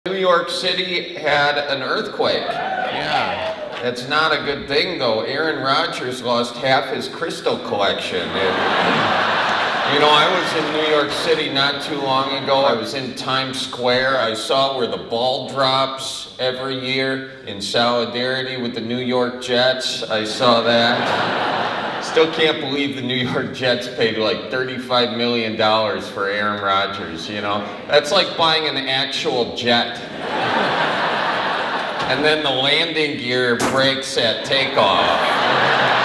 New York City had an earthquake. Yeah. That's not a good thing, though. Aaron Rodgers lost half his crystal collection. You know, I was in New York City not too long ago. I was in Times Square. I saw where the ball drops every year in solidarity with the New York Jets. I saw that. Still can't believe the New York Jets paid like $35 million for Aaron Rodgers, you know? That's like buying an actual jet. And then the landing gear breaks at takeoff.